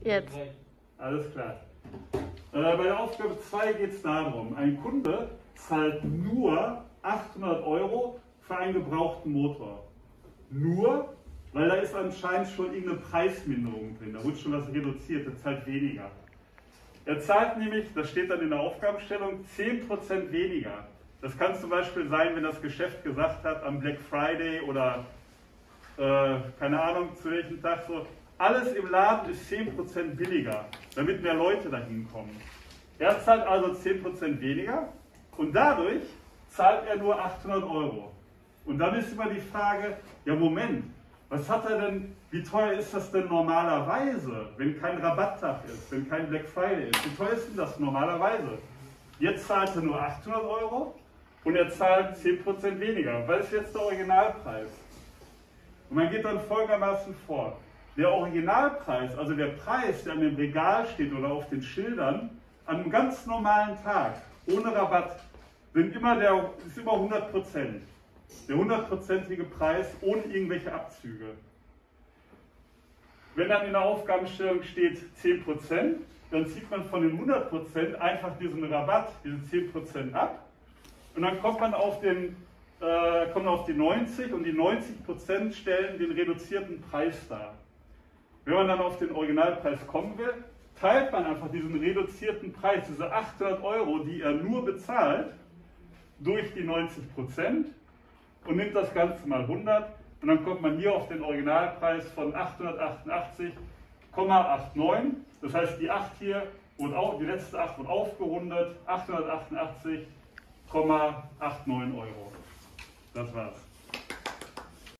Jetzt. Alles klar. Bei der Aufgabe 2 geht es darum, ein Kunde zahlt nur 800 € für einen gebrauchten Motor. Nur, weil da ist anscheinend schon irgendeine Preisminderung drin, da wird schon was reduziert, er zahlt weniger. Er zahlt nämlich, das steht dann in der Aufgabenstellung, 10% weniger. Das kann zum Beispiel sein, wenn das Geschäft gesagt hat, am Black Friday oder keine Ahnung zu welchem Tag so, alles im Laden ist 10% billiger, damit mehr Leute dahin kommen. Er zahlt also 10% weniger und dadurch zahlt er nur 800 €. Und dann ist immer die Frage, ja Moment, was hat er denn, wie teuer ist das denn normalerweise, wenn kein Rabatttag ist, wenn kein Black Friday ist? Wie teuer ist denn das normalerweise? Jetzt zahlt er nur 800 € und er zahlt 10% weniger. Was ist jetzt der Originalpreis? Und man geht dann folgendermaßen vor. Der Originalpreis, also der Preis, der an dem Regal steht oder auf den Schildern, an einem ganz normalen Tag, ohne Rabatt, ist immer 100%. Der 100%ige Preis ohne irgendwelche Abzüge. Wenn dann in der Aufgabenstellung steht 10%, dann zieht man von den 100% einfach diesen Rabatt, diese 10% ab. Und dann kommt man auf die 90 und die 90% stellen den reduzierten Preis dar. Wenn man dann auf den Originalpreis kommen will, teilt man einfach diesen reduzierten Preis, diese 800 €, die er nur bezahlt, durch die 90% und nimmt das Ganze mal 100 und dann kommt man hier auf den Originalpreis von 888,89. Das heißt, die 8 hier, die letzte 8 wird aufgerundet, 888,89 €. Das war's.